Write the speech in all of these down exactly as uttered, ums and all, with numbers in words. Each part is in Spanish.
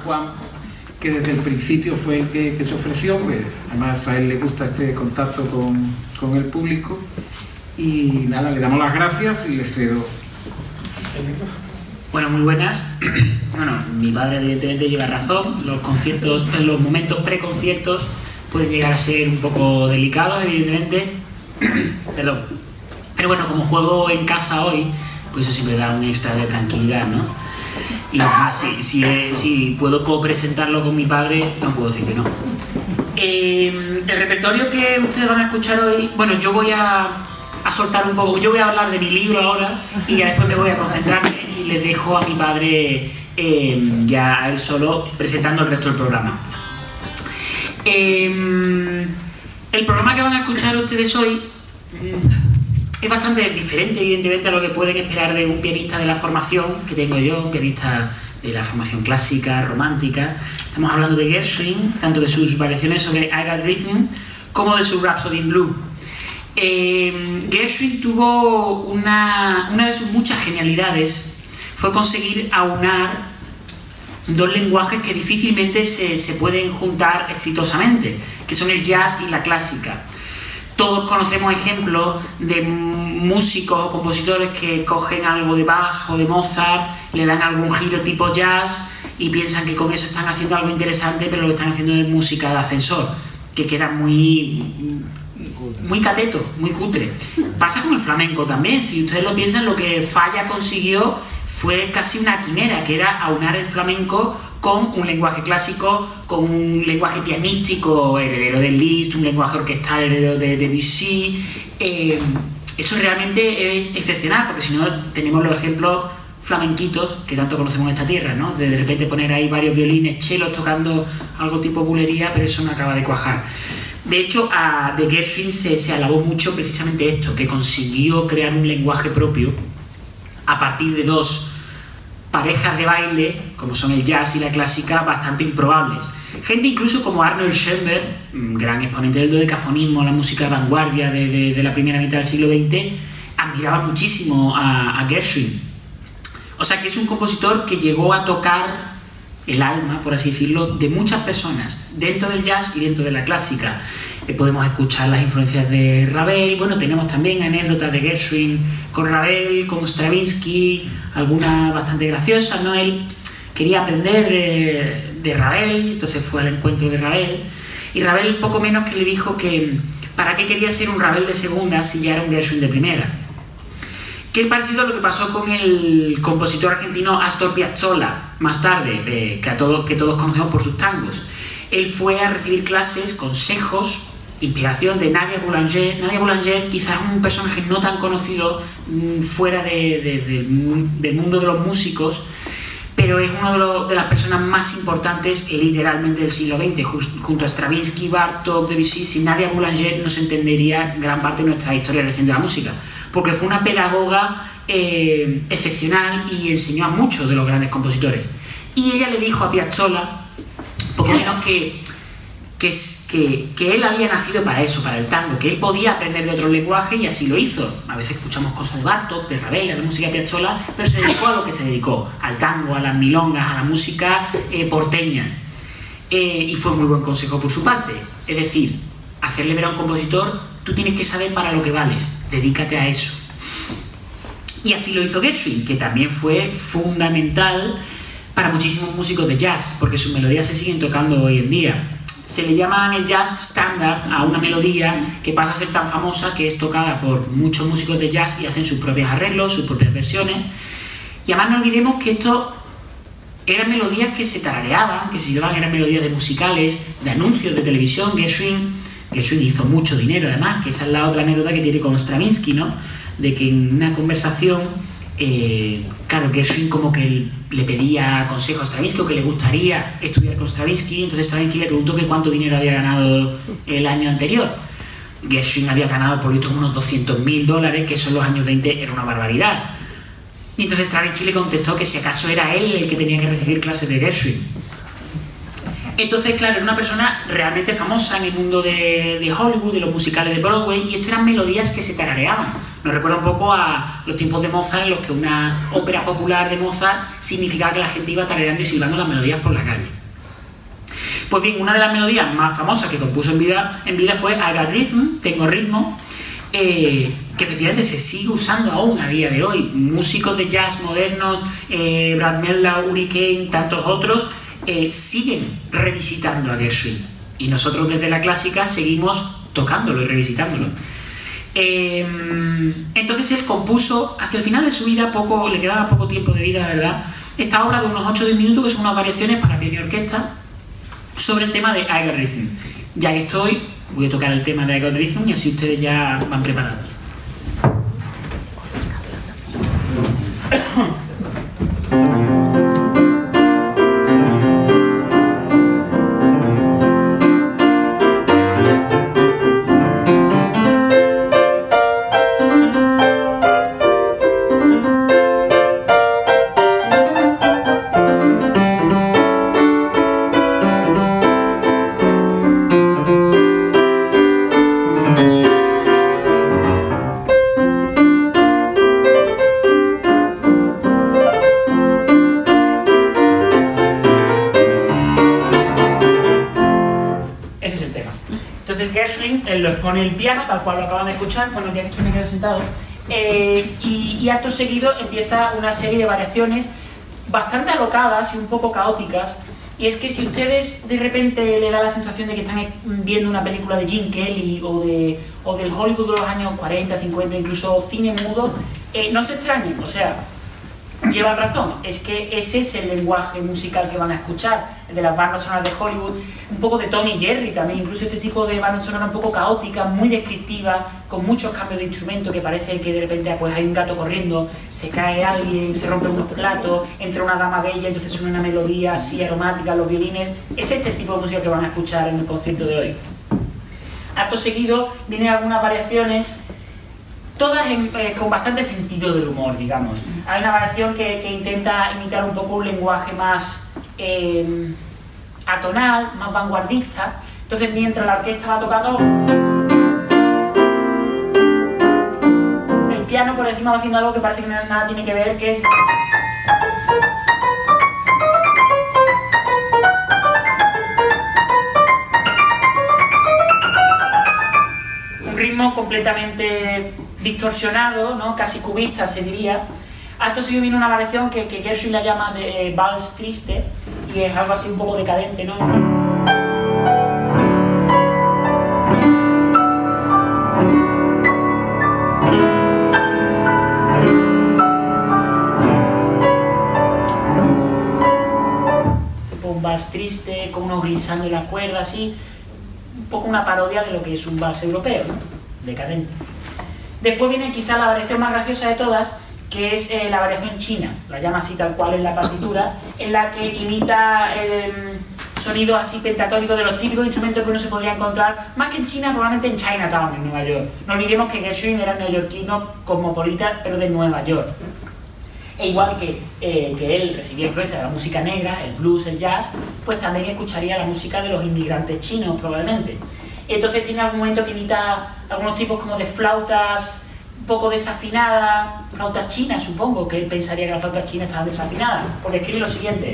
Juan, que desde el principio fue el que, que se ofreció, pues además a él le gusta este contacto con, con el público. Y nada, le damos las gracias y le cedo el micrófono. Bueno, muy buenas. Bueno, mi padre evidentemente lleva razón. Los conciertos, en los momentos preconciertos pueden llegar a ser un poco delicados, evidentemente. Perdón. Pero bueno, como juego en casa hoy, pues eso siempre da un extra de tranquilidad, ¿no? Y además, si, si, si puedo co-presentarlo con mi padre, no puedo decir que no. Eh, el repertorio que ustedes van a escuchar hoy, bueno, yo voy a, a soltar un poco, yo voy a hablar de mi libro ahora y ya después me voy a concentrarme y le dejo a mi padre eh, ya a él solo presentando el resto del programa. Eh, el programa que van a escuchar ustedes hoy es bastante diferente, evidentemente, a lo que pueden esperar de un pianista de la formación que tengo yo, un pianista de la formación clásica, romántica. Estamos hablando de Gershwin, tanto de sus variaciones sobre I Got Rhythm como de su Rhapsody in Blue. Eh, Gershwin tuvo una, una de sus muchas genialidades, fue conseguir aunar dos lenguajes que difícilmente se, se pueden juntar exitosamente, que son el jazz y la clásica. Todos conocemos ejemplos de músicos o compositores que cogen algo de Bach o de Mozart, le dan algún giro tipo jazz y piensan que con eso están haciendo algo interesante, pero lo que están haciendo es música de ascensor, que queda muy, muy cateto, muy cutre. Pasa con el flamenco también. Si ustedes lo piensan, lo que Falla consiguió fue casi una quimera, que era aunar el flamenco con un lenguaje clásico, con un lenguaje pianístico heredero de Liszt, un lenguaje orquestal heredero de Debussy. Eh, eso realmente es excepcional, porque si no tenemos los ejemplos flamenquitos que tanto conocemos en esta tierra, ¿no? De, de repente poner ahí varios violines, chelos tocando algo tipo bulería, pero eso no acaba de cuajar. De hecho, a, de Gershwin se, se alabó mucho precisamente esto, que consiguió crear un lenguaje propio a partir de dos parejas de baile, como son el jazz y la clásica, bastante improbables. Gente incluso como Arnold Schoenberg, gran exponente del dodecafonismo, la música de vanguardia de, de, de la primera mitad del siglo veinte, admiraba muchísimo a, a Gershwin. O sea que es un compositor que llegó a tocar el alma, por así decirlo, de muchas personas, dentro del jazz y dentro de la clásica. Eh, podemos escuchar las influencias de Ravel, bueno, tenemos también anécdotas de Gershwin con Ravel, con Stravinsky, algunas bastante graciosas, ¿no? Él quería aprender de, de Ravel, entonces fue al encuentro de Ravel, y Ravel poco menos que le dijo que para qué quería ser un Ravel de segunda si ya era un Gershwin de primera. Que es parecido a lo que pasó con el compositor argentino Astor Piazzolla más tarde, eh, que, a todo, que todos conocemos por sus tangos. Él fue a recibir clases, consejos, inspiración de Nadia Boulanger. Nadia Boulanger quizás es un personaje no tan conocido mmm, fuera de, de, de, del mundo de los músicos, pero es una de, lo, de las personas más importantes literalmente del siglo veinte, just, junto a Stravinsky, Bartók, Debussy. Sin Nadia Boulanger no se entendería gran parte de nuestra historia reciente de la música, porque fue una pedagoga eh, excepcional y enseñó a muchos de los grandes compositores. Y ella le dijo a Piazzolla, poco menos que, que, que, que él había nacido para eso, para el tango, que él podía aprender de otro lenguaje y así lo hizo. A veces escuchamos cosas de Bartók, de Ravel, a la música de Piazzolla, pero se dedicó a lo que se dedicó, al tango, a las milongas, a la música eh, porteña. Eh, y fue muy buen consejo por su parte. Es decir, hacerle ver a un compositor, tú tienes que saber para lo que vales, dedícate a eso. Y así lo hizo Gershwin, que también fue fundamental para muchísimos músicos de jazz, porque sus melodías se siguen tocando hoy en día. Se le llama en el jazz standard a una melodía que pasa a ser tan famosa que es tocada por muchos músicos de jazz y hacen sus propios arreglos, sus propias versiones. Y además no olvidemos que esto eran melodías que se tarareaban, que se llevaban, eran melodías de musicales, de anuncios de televisión. Gershwin, Gershwin hizo mucho dinero además, que esa es la otra anécdota que tiene con Stravinsky, ¿no? De que en una conversación, eh, claro, Gershwin como que le pedía consejo a Stravinsky o que le gustaría estudiar con Stravinsky, entonces Stravinsky le preguntó que cuánto dinero había ganado el año anterior. Gershwin había ganado por lo visto unos doscientos mil dólares, que eso en los años veinte era una barbaridad. Y entonces Stravinsky le contestó que si acaso era él el que tenía que recibir clases de Gershwin. Entonces, claro, era una persona realmente famosa en el mundo de, de Hollywood, de los musicales de Broadway, y esto eran melodías que se tarareaban. Nos recuerda un poco a los tiempos de Mozart, en los que una ópera popular de Mozart significaba que la gente iba tarareando y silbando las melodías por la calle. Pues bien, una de las melodías más famosas que compuso en vida, en vida fue I Got Rhythm, Tengo Ritmo, eh, que efectivamente se sigue usando aún a día de hoy. Músicos de jazz modernos, eh, Brad Mehldau, Uri Caine, tantos otros, eh, siguen revisitando a Gershwin. Y nosotros desde la clásica seguimos tocándolo y revisitándolo. Eh, entonces él compuso, hacia el final de su vida, poco, le quedaba poco tiempo de vida, la verdad, esta obra de unos ocho o diez minutos, que son unas variaciones para piano y orquesta, sobre el tema de I Got Rhythm. Ya que estoy, voy a tocar el tema de I Got Rhythm y así ustedes ya van preparados. Lo expone el piano, tal cual lo acaban de escuchar, bueno, ya que estoy me quedo sentado, eh, y, y acto seguido empieza una serie de variaciones bastante alocadas y un poco caóticas, y es que si ustedes de repente le da la sensación de que están viendo una película de Gene Kelly o, de, o del Hollywood de los años cuarenta, cincuenta, incluso cine mudo, eh, no se extrañen, o sea, llevan razón, es que ese es el lenguaje musical que van a escuchar, de las bandas sonoras de Hollywood, un poco de Tom y Jerry también, incluso este tipo de bandas sonoras un poco caóticas, muy descriptivas, con muchos cambios de instrumento, que parece que de repente pues, hay un gato corriendo, se cae alguien, se rompe unos platos, entra una dama bella, entonces suena una melodía así aromática, los violines. Es este el tipo de música que van a escuchar en el concierto de hoy. Acto seguido vienen algunas variaciones, todas en, eh, con bastante sentido del humor, digamos. Hay una variación que, que intenta imitar un poco un lenguaje más eh, atonal, más vanguardista. Entonces, mientras la orquesta va tocando, el piano por encima va haciendo algo que parece que nada tiene que ver, que es... un ritmo completamente distorsionado, ¿no? Casi cubista se diría. Acto seguido viene una variación que, que Gershwin la llama de eh, vals triste, y es algo así un poco decadente, ¿no? Un vals triste, con unos glissando en la cuerda, así, un poco una parodia de lo que es un vals europeo, ¿no? Decadente. Después viene quizá la variación más graciosa de todas, que es eh, la variación china, la llama así tal cual en la partitura, en la que imita eh, sonidos así pentatónicos de los típicos instrumentos que uno se podría encontrar, más que en China, probablemente en Chinatown, en Nueva York. No olvidemos que Gershwin era neoyorquino, cosmopolita, pero de Nueva York. E igual que, eh, que él recibía influencia de la música negra, el blues, el jazz, pues también escucharía la música de los inmigrantes chinos, probablemente. Entonces tiene algún momento que imita algunos tipos como de flautas un poco desafinadas, flautas chinas, supongo, que él pensaría que las flautas chinas estaban desafinadas, porque escribe lo siguiente.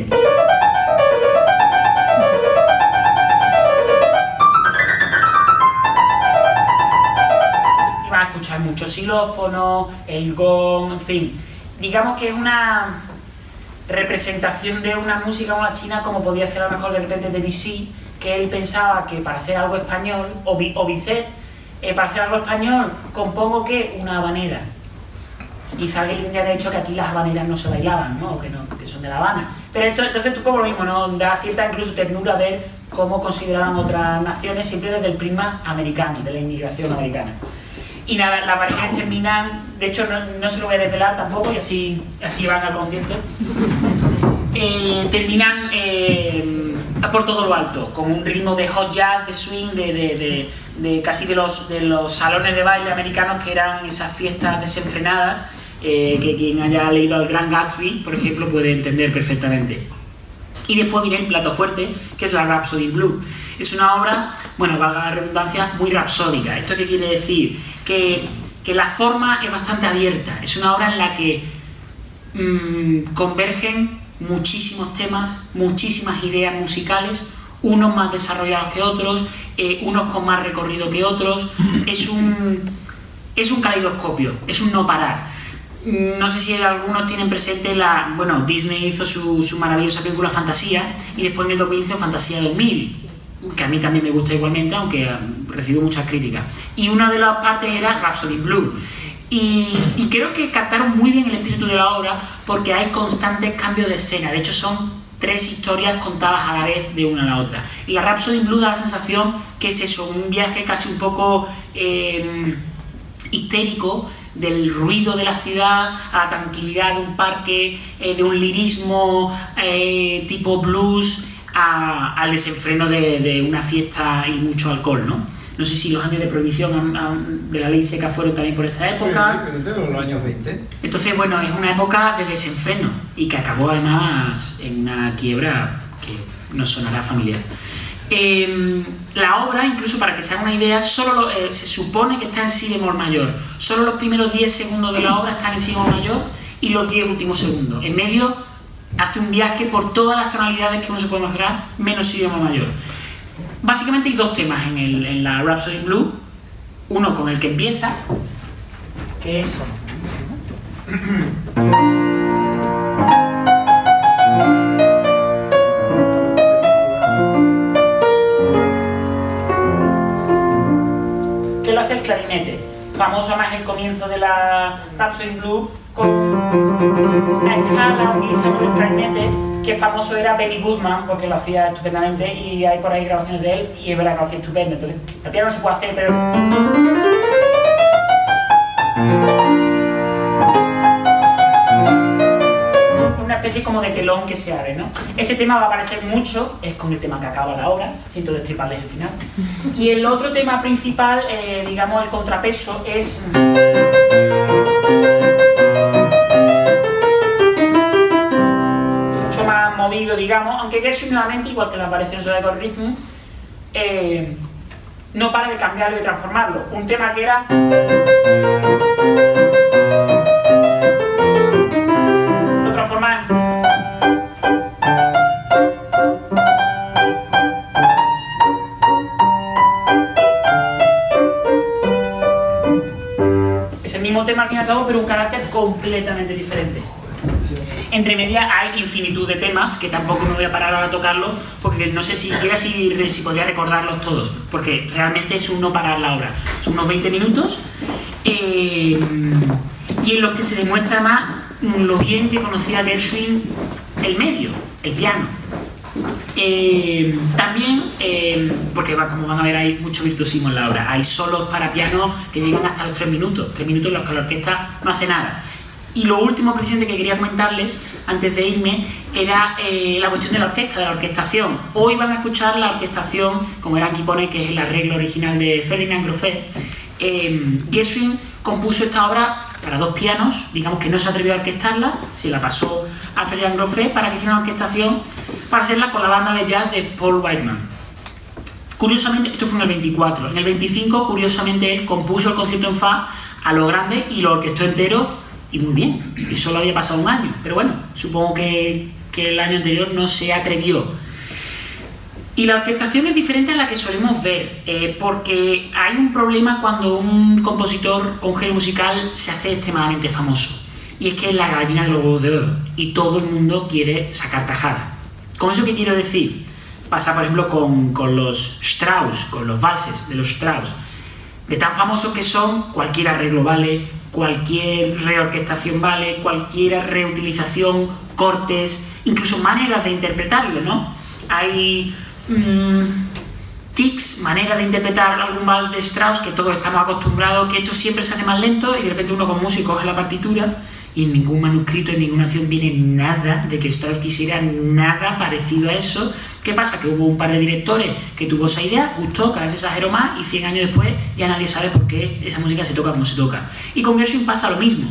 Y van a escuchar mucho xilófono, el gong, en fin. Digamos que es una representación de una música una china como podía hacer a lo mejor de repente Debussy, que él pensaba que para hacer algo español, o, o Bizet, eh, para hacer algo español, compongo que una habanera. Quizá alguien le haya dicho que aquí las habaneras no se bailaban, ¿no? O que, no, que son de La Habana. Pero esto, entonces un poco lo mismo, ¿no? Da cierta incluso ternura ver cómo consideraban otras naciones siempre desde el prisma americano, de la inmigración americana. Y nada, las variaciones terminan, de hecho no, no se lo voy a desvelar tampoco, y así, así van al concierto. Eh, terminan eh, por todo lo alto, con un ritmo de hot jazz, de swing, de, de, de, de casi de los, de los salones de baile americanos, que eran esas fiestas desenfrenadas, eh, que quien haya leído al Gran Gatsby, por ejemplo, puede entender perfectamente. Y después viene el plato fuerte, que es la Rhapsody in Blue. Es una obra, bueno, valga la redundancia, muy rapsódica. ¿Esto qué quiere decir? Que, que la forma es bastante abierta. Es una obra en la que mmm, convergen muchísimos temas, muchísimas ideas musicales, unos más desarrollados que otros, eh, unos con más recorrido que otros. Es un, es un caleidoscopio, es un no parar. No sé si algunos tienen presente la... Bueno, Disney hizo su, su maravillosa película Fantasía y después en el dos mil hizo Fantasía dos mil, que a mí también me gusta igualmente, aunque recibió muchas críticas. Y una de las partes era Rhapsody in Blue. Y, y creo que captaron muy bien el espíritu de la obra porque hay constantes cambios de escena. De hecho, son tres historias contadas a la vez de una a la otra. Y la Rhapsody in Blue da la sensación que es eso, un viaje casi un poco eh, histérico, del ruido de la ciudad a la tranquilidad de un parque, eh, de un lirismo eh, tipo blues a, al desenfreno de, de una fiesta y mucho alcohol, ¿no? No sé si los años de prohibición han, han, de la ley seca fueron también por esta época. Sí, de los años veinte. Entonces, bueno, es una época de desenfreno y que acabó además en una quiebra que nos sonará familiar. Eh, la obra, incluso para que se haga una idea, solo lo, eh, se supone que está en si bemol mayor. Solo los primeros diez segundos de la obra están en si bemol mayor y los diez últimos segundos. En medio hace un viaje por todas las tonalidades que uno se puede imaginar, menos si bemol mayor. Básicamente hay dos temas en, el, en la Rhapsody in Blue. Uno con el que empieza, que es... que lo hace el clarinete. Famoso más el comienzo de la Rhapsody in Blue con una escala, un glissando del clarinete, que famoso era Benny Goodman porque lo hacía estupendamente y hay por ahí grabaciones de él y es verdad que lo hacía estupendo. Entonces, el piano no se puede hacer, pero... una especie como de telón que se abre, ¿no? Ese tema va a aparecer mucho, es con el tema que acaba la obra, siento destriparles el final. Y el otro tema principal, eh, digamos el contrapeso, es... mucho más movido, digamos, aunque Gershwin nuevamente, igual que las variaciones de Record Rhythm, eh, no para de cambiarlo y transformarlo. Un tema que era... lo transforma en... es el mismo tema al fin y al cabo, pero un carácter completamente diferente. Entre medias hay infinitud de temas que tampoco me voy a parar ahora a tocarlos porque no sé siquiera si, si podría recordarlos todos, porque realmente es un no parar la obra. Son unos veinte minutos eh, y en los que se demuestra además lo bien que conocía Gershwin el medio, el piano. Eh, también, eh, porque va, como van a ver hay mucho virtuosismo en la obra, hay solos para piano que llegan hasta los tres minutos, tres minutos en los que la orquesta no hace nada. Y lo último precisamente que quería comentarles antes de irme era eh, la cuestión de la orquesta, de la orquestación. Hoy van a escuchar la orquestación, como era aquí pone, que es el arreglo original de Ferdinand Groffet. Eh, Gershwin compuso esta obra para dos pianos, digamos que no se atrevió a orquestarla, se la pasó a Ferdinand Groffet para que hiciera una orquestación para hacerla con la banda de jazz de Paul Whiteman. Curiosamente, esto fue en el veinticuatro, en el veinticinco, curiosamente, él compuso el concierto en fa a lo grande y lo orquestó entero y muy bien, y solo había pasado un año, pero bueno, supongo que, que el año anterior no se atrevió. Y la orquestación es diferente a la que solemos ver, eh, porque hay un problema cuando un compositor o un género musical se hace extremadamente famoso, y es que es la gallina de los huevos de oro, y todo el mundo quiere sacar tajada. ¿Con eso qué quiero decir? Pasa, por ejemplo, con, con los Strauss, con los valses de los Strauss, de tan famosos que son, cualquier arreglo vale, cualquier reorquestación vale, cualquier reutilización, cortes, incluso maneras de interpretarlo, ¿no? Hay mmm, tics, maneras de interpretar algún vals de Strauss que todos estamos acostumbrados, que esto siempre se hace más lento y de repente uno con música coge la partitura y en ningún manuscrito, en ninguna acción viene nada de que Strauss quisiera nada parecido a eso. ¿Qué pasa? Que hubo un par de directores que tuvo esa idea, gustó, cada vez se exageró más y cien años después ya nadie sabe por qué esa música se toca como se toca. Y con Gershwin pasa lo mismo.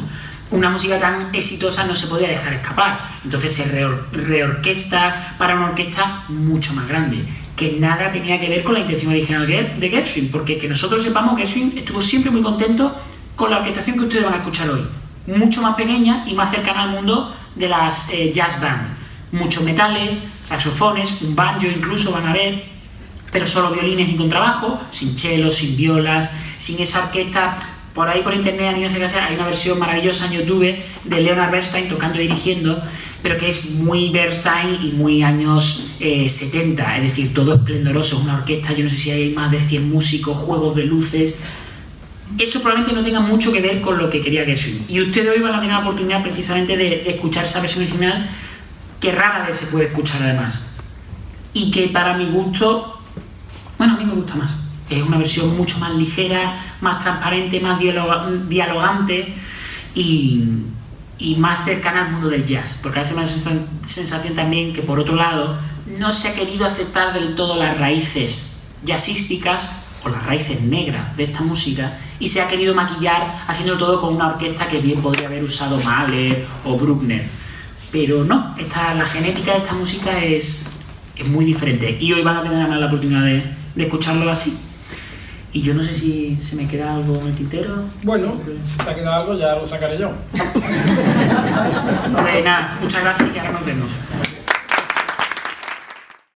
una música tan exitosa no se podía dejar escapar. Entonces se reor reorquesta para una orquesta mucho más grande, que nada tenía que ver con la intención original de Gershwin, porque que nosotros sepamos, Gershwin estuvo siempre muy contento con la orquestación que ustedes van a escuchar hoy, mucho más pequeña y más cercana al mundo de las eh, jazz band. Muchos metales, saxofones, un banjo incluso van a ver, pero solo violines y contrabajo, sin chelos, sin violas, sin esa orquesta. Por ahí por internet, a mí me hace gracia, hay una versión maravillosa en YouTube de Leonard Bernstein tocando y dirigiendo, pero que es muy Bernstein y muy años eh, setenta, es decir, todo esplendoroso, es una orquesta, yo no sé si hay más de cien músicos, juegos de luces. Eso probablemente no tenga mucho que ver con lo que quería Gershwin. Y ustedes hoy van a tener la oportunidad precisamente de, de escuchar esa versión original, que rara vez se puede escuchar además. Y que para mi gusto, bueno, a mí me gusta más. Es una versión mucho más ligera, más transparente, más dialogante y, y más cercana al mundo del jazz. Porque a veces me da la sensación también que, por otro lado, no se ha querido aceptar del todo las raíces jazzísticas o las raíces negras de esta música y se ha querido maquillar haciéndolo todo con una orquesta que bien podría haber usado Mahler o Bruckner. Pero no, esta, la genética de esta música es, es muy diferente y hoy van a tener además la oportunidad de, de escucharlo así. Y yo no sé si se me queda algo en el tintero. Bueno, si te ha quedado algo ya lo sacaré yo. Pues nada, muchas gracias y ahora nos vemos.